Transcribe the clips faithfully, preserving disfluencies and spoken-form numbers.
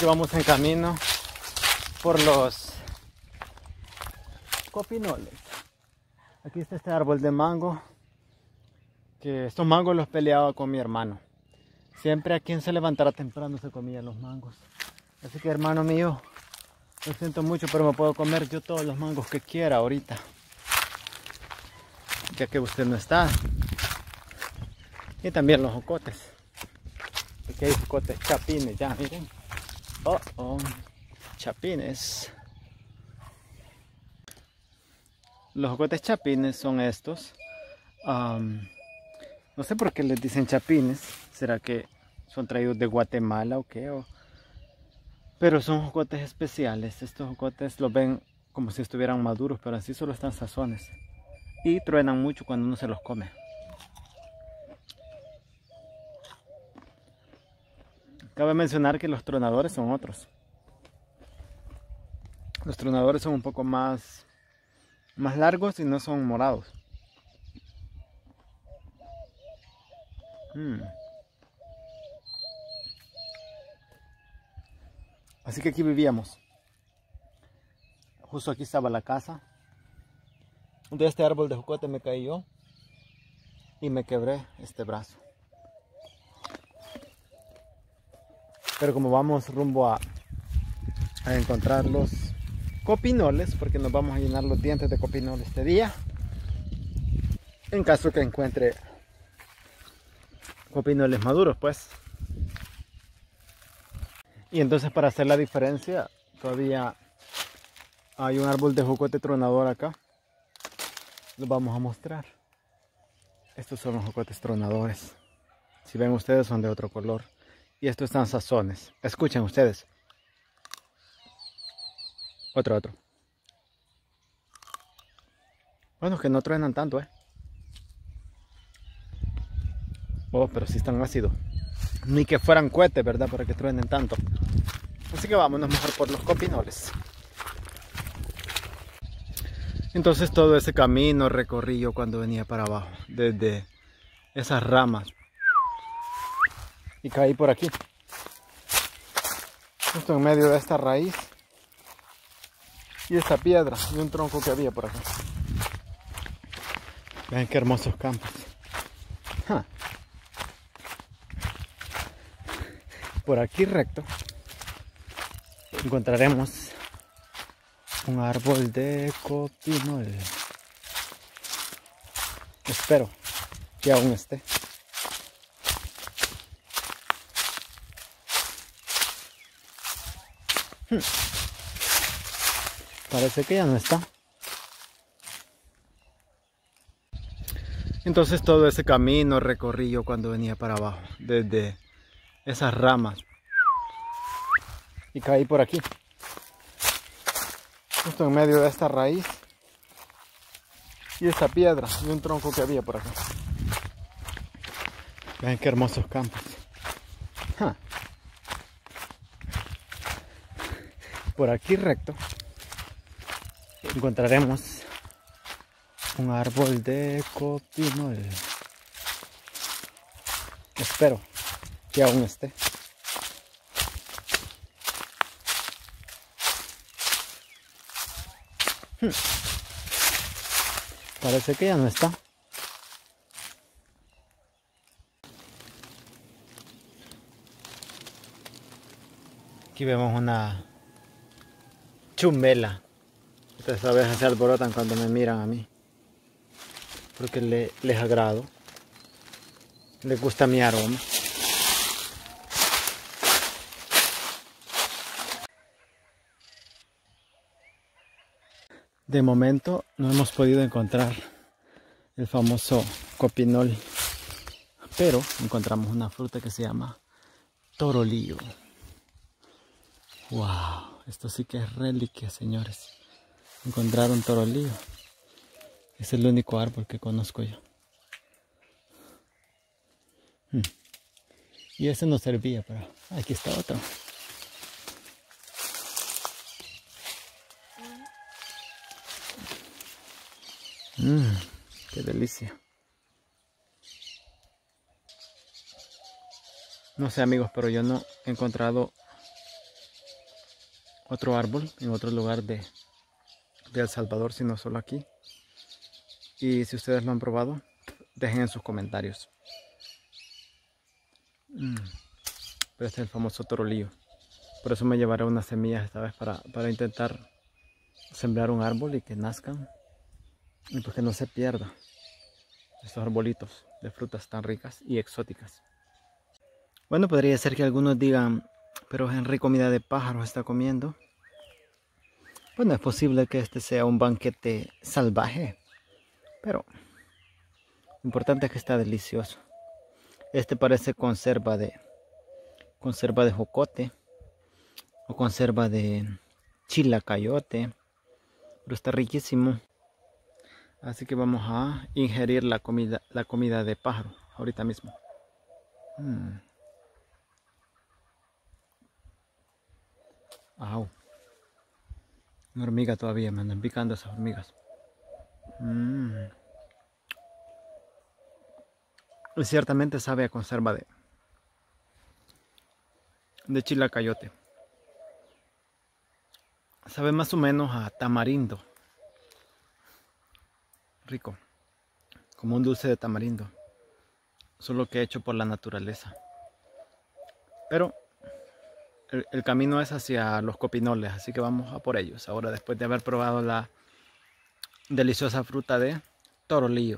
que vamos en camino por los copinoles. Aquí está este árbol de mango, que estos mangos los peleaba con mi hermano. Siempre a quien se levantara temprano se comían los mangos. Así que, hermano mío, lo siento mucho, pero me puedo comer yo todos los mangos que quiera ahorita, ya que usted no está. Y también los jocotes. Aquí hay jocotes chapines, ya miren. Oh, oh, chapines. Los jocotes chapines son estos. Um, no sé por qué les dicen chapines. ¿Será que son traídos de Guatemala o qué? O... Pero son jocotes especiales. Estos jocotes los ven como si estuvieran maduros, pero así solo están sazones. Y truenan mucho cuando uno se los come. Cabe mencionar que los tronadores son otros. Los tronadores son un poco más, más largos y no son morados. Mm. Así que aquí vivíamos. Justo aquí estaba la casa. De este árbol de jocote me caí yo y me quebré este brazo. Pero como vamos rumbo a, a encontrar los copinoles, porque nos vamos a llenar los dientes de copinol este día, en caso que encuentre copinoles maduros, pues. Y entonces, para hacer la diferencia, todavía hay un árbol de jocote tronador acá. Los vamos a mostrar. Estos son los jocotes tronadores. Si ven ustedes, son de otro color. Y estos están sazones. Escuchen ustedes. Otro, otro. Bueno, que no truenan tanto, ¿eh? Oh, pero sí están ácidos. Ni que fueran cohetes, ¿verdad? Para que truenen tanto. Así que vámonos mejor por los copinoles. Entonces todo ese camino recorrí yo cuando venía para abajo. Desde esas ramas. Y caí por aquí. Justo en medio de esta raíz. Y esta piedra. Y un tronco que había por acá. Vean qué hermosos campos. Ja. Por aquí recto encontraremos un árbol de copinol. Espero que aún esté. Hmm. Parece que ya no está. Entonces todo ese camino recorrí yo cuando venía para abajo. Desde esas ramas. Y caí por aquí. Justo en medio de esta raíz. Y esta piedra. Y un tronco que había por acá. Vean qué hermosos campos. Ja. Por aquí recto encontraremos un árbol de copinol. Espero que aún esté. Hmm. Parece que ya no está. Aquí vemos una chumela. Estas abejas se alborotan cuando me miran a mí, porque le, les agrado, les gusta mi aroma. De momento no hemos podido encontrar el famoso copinol, pero encontramos una fruta que se llama torolillo. Wow, esto sí que es reliquia, señores. Encontrar un torolillo. Es el único árbol que conozco yo. Hmm. Y ese no servía, pero aquí está otro. Mmm, qué delicia. No sé, amigos, pero yo no he encontrado otro árbol en otro lugar de, de El Salvador, sino solo aquí. Y si ustedes lo han probado, dejen en sus comentarios. Mm. Pero este es el famoso torolillo. Por eso me llevaré unas semillas esta vez para, para intentar sembrar un árbol y que nazcan. Y pues que no se pierda estos arbolitos de frutas tan ricas y exóticas. Bueno, podría ser que algunos digan, pero Henry comida de pájaros está comiendo. Bueno, es posible que este sea un banquete salvaje, pero lo importante es que está delicioso. Este parece conserva de conserva de jocote o conserva de chilacayote, pero está riquísimo. Así que vamos a ingerir la comida, la comida de pájaro ahorita mismo. Mm. Au. Una hormiga todavía, me andan picando esas hormigas. Mm. Y ciertamente sabe a conserva de, de chilacayote. Sabe más o menos a tamarindo. Rico. Como un dulce de tamarindo. Solo que hecho por la naturaleza. Pero el, el camino es hacia los copinoles, así que vamos a por ellos. Ahora, después de haber probado la deliciosa fruta de torolillo.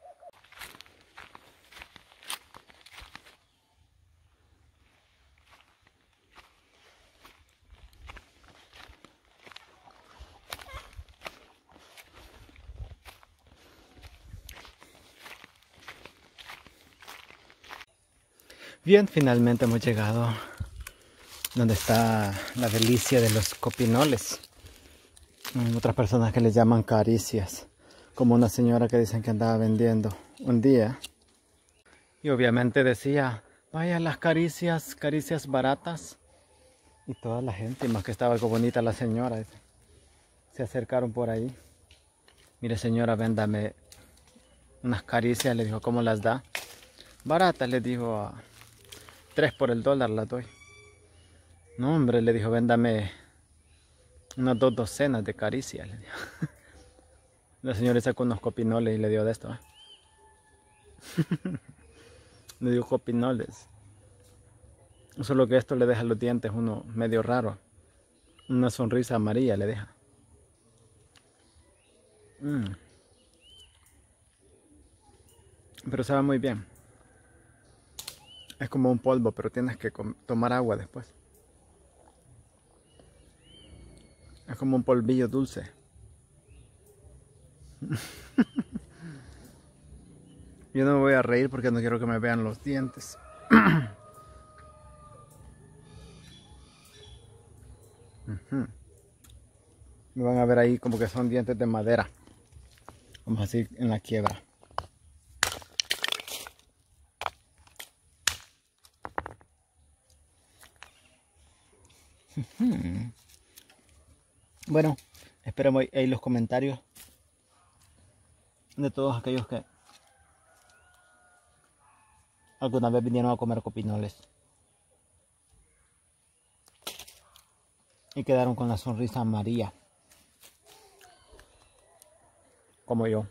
Bien, finalmente hemos llegado donde está la delicia de los copinoles. Hay otras personas que les llaman caricias, como una señora que dicen que andaba vendiendo un día y obviamente decía, vaya las caricias, caricias baratas, y toda la gente, más que estaba algo bonita la señora, se acercaron por ahí. Mire señora, véndame unas caricias, le dijo, ¿cómo las da? Baratas, le dijo, a tres por el dólar las doy. No hombre, le dijo, véndame unas dos docenas de caricias, le dijo. La señora sacó unos copinoles y le dio de esto, ¿eh? Le dio copinoles. Solo que esto le deja los dientes uno medio raro. Una sonrisa amarilla le deja. Mm. Pero sabe muy bien. Es como un polvo, pero tienes que tomar agua después. Es como un polvillo dulce. Yo no me voy a reír porque no quiero que me vean los dientes. Uh-huh. Me van a ver ahí como que son dientes de madera. Vamos así en la quiebra. Uh-huh. Bueno, espero ahí los comentarios de todos aquellos que alguna vez vinieron a comer copinoles y quedaron con la sonrisa amarilla, como yo.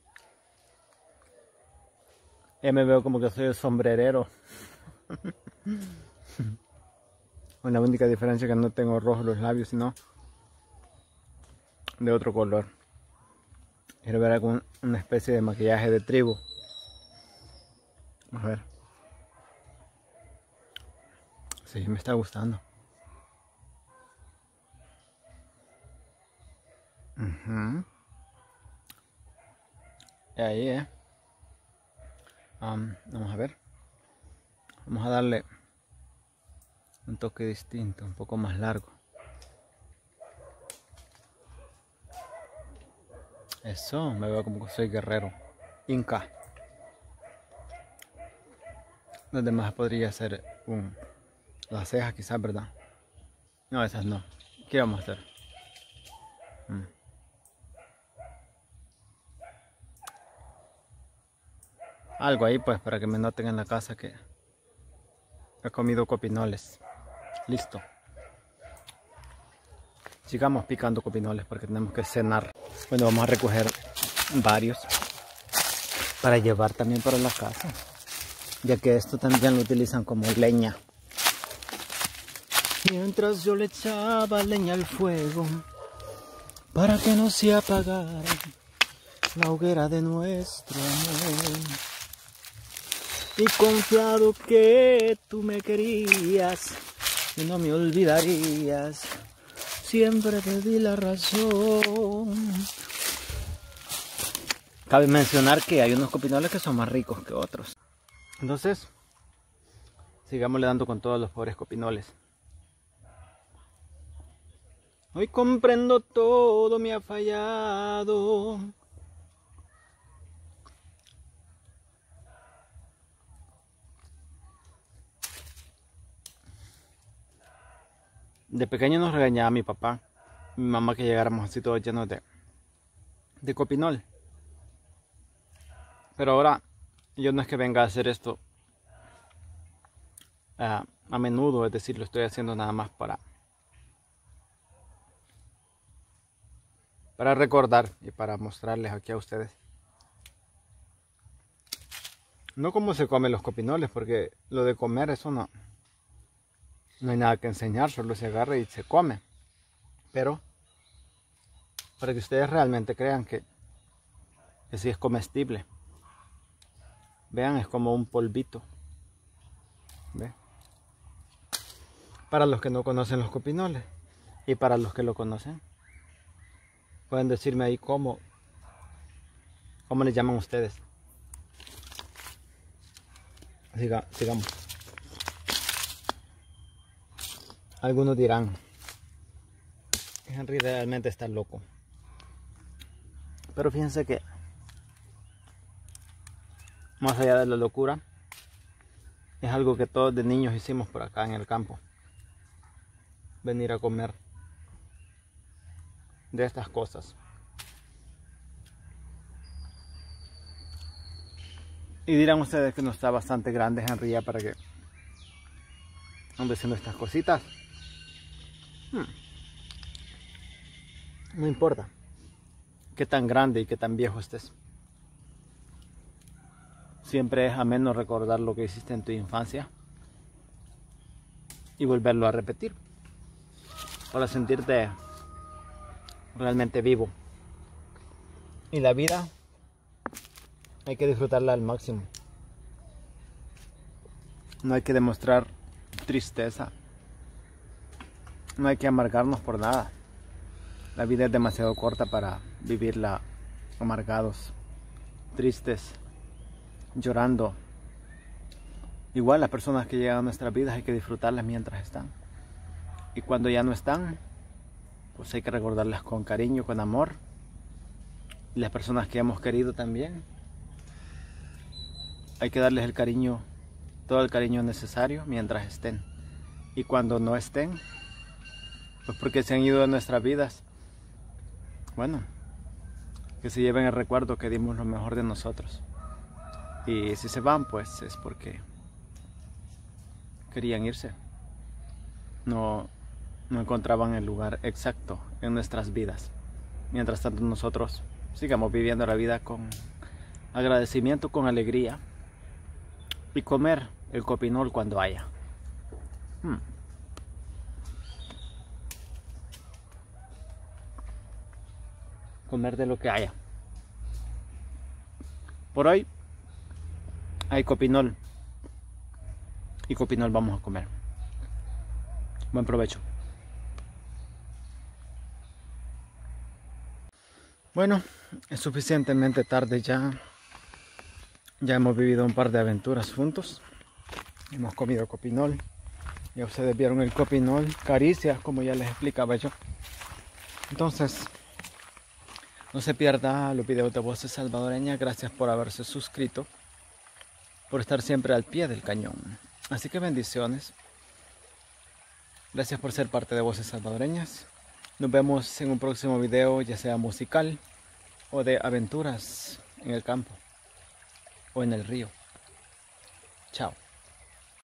Ya me veo como que soy el sombrerero. Con la única diferencia es que no tengo rojos los labios, sino de otro color. Quiero ver con una especie de maquillaje de tribu. A ver. Sí, me está gustando. Uh-huh. Y ahí, eh. Um, vamos a ver. Vamos a darle un toque distinto, un poco más largo. Eso, me veo como que soy guerrero. Inca. Los demás podría ser un... las cejas quizás, ¿verdad? No, esas no. ¿Qué vamos a hacer? Mm. Algo ahí pues para que me noten en la casa que he comido copinoles. Listo. sigamos picando copinoles porque tenemos que cenar. Bueno, vamos a recoger varios para llevar también para la casa, ya que esto también lo utilizan como leña. Mientras yo le echaba leña al fuego para que no se apagara la hoguera de nuestro amor, y confiado que tú me querías y no me olvidarías, siempre te di la razón. Cabe mencionar que hay unos copinoles que son más ricos que otros. Entonces, sigámosle dando con todos los pobres copinoles. Hoy comprendo todo me ha fallado. De pequeño nos regañaba mi papá, mi mamá, que llegáramos así todos llenos de, de copinol. Pero ahora yo no es que venga a hacer esto uh, a menudo, es decir, lo estoy haciendo nada más para para recordar y para mostrarles aquí a ustedes. No cómo se comen los copinoles, porque lo de comer, eso no, no hay nada que enseñar, solo se agarra y se come. Pero para que ustedes realmente crean que, que sí es comestible. Vean, es como un polvito. ¿Ve? Para los que no conocen los copinoles y para los que lo conocen, pueden decirme ahí cómo, cómo les llaman ustedes. Siga, sigamos. Algunos dirán, Henry realmente está loco. Pero fíjense que, más allá de la locura, es algo que todos de niños hicimos por acá en el campo. Venir a comer de estas cosas. Y dirán ustedes que no está bastante grande Henry ya para que ande haciendo estas cositas. Hmm. No importa qué tan grande y qué tan viejo estés. Siempre es ameno recordar lo que hiciste en tu infancia y volverlo a repetir para sentirte realmente vivo. Y la vida hay que disfrutarla al máximo. No hay que demostrar tristeza. No hay que amargarnos por nada. La vida es demasiado corta para vivirla amargados, tristes, llorando. Igual las personas que llegan a nuestras vidas hay que disfrutarlas mientras están. Y cuando ya no están, pues hay que recordarlas con cariño, con amor. Y las personas que hemos querido también, hay que darles el cariño, todo el cariño necesario mientras estén. Y cuando no estén, pues porque se han ido de nuestras vidas, bueno, que se lleven el recuerdo que dimos lo mejor de nosotros. Y si se van, pues es porque querían irse. No, no encontraban el lugar exacto en nuestras vidas. Mientras tanto nosotros sigamos viviendo la vida con agradecimiento, con alegría. Y comer el copinol cuando haya. Hmm. Comer de lo que haya. Por hoy hay copinol. Y copinol vamos a comer. Buen provecho. Bueno, es suficientemente tarde ya. Ya hemos vivido un par de aventuras juntos. Hemos comido copinol. Ya ustedes vieron el copinol. Caricias, como ya les explicaba yo. Entonces, no se pierda los videos de Voces Salvadoreñas. Gracias por haberse suscrito. Por estar siempre al pie del cañón. Así que bendiciones. Gracias por ser parte de Voces Salvadoreñas. Nos vemos en un próximo video, ya sea musical o de aventuras en el campo o en el río. Chao.